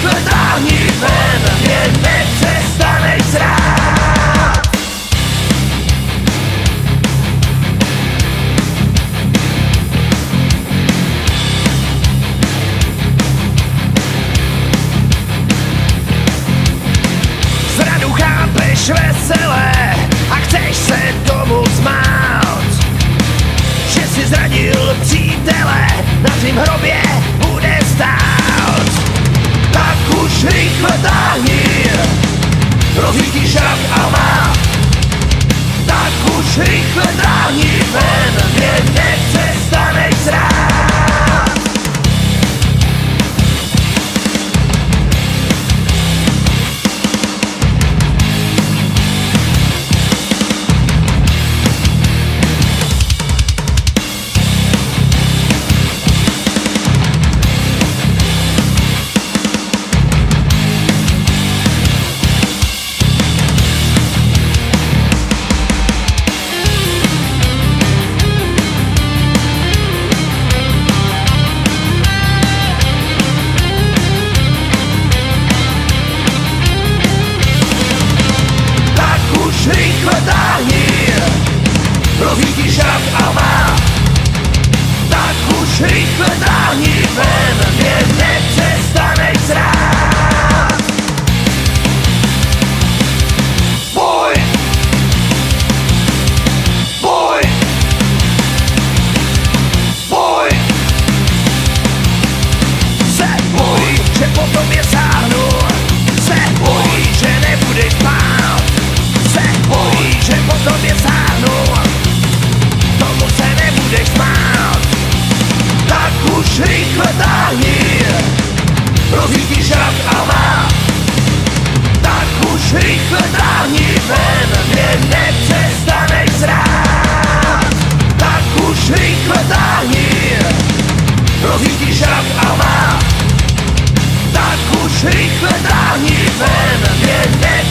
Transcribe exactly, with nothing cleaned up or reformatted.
rychle táhni ven, mě nepřestaneš zrát. Zradu chápeš veselé a chceš se tomu smát, že si zradil přítele, na tvým hrobě bude stát. Tak už rychle táhni, rozlítí šrak a má. Tak už rychle táhni ven, mě nepřestaneš zrát. Rychle táhni, rozlítí šrak a má. Tak už rychle táhni ven, mě nepřestaneš zrát. Boj, boj, boj. Se bojí, že potom je sáhnu, se bojí, že nebudeš spát. Se bojí, že po tobě sáhnu, tomu se nebudeš smát. Tak už rychle táhni, rozlítí šrak a má. Tak už rychle táhni ven, mě nepřestaneš zrát. Tak už rychle táhni, rozlítí šrak a má. Tak už rychle táhni ven, mě nepřestaneš zrát.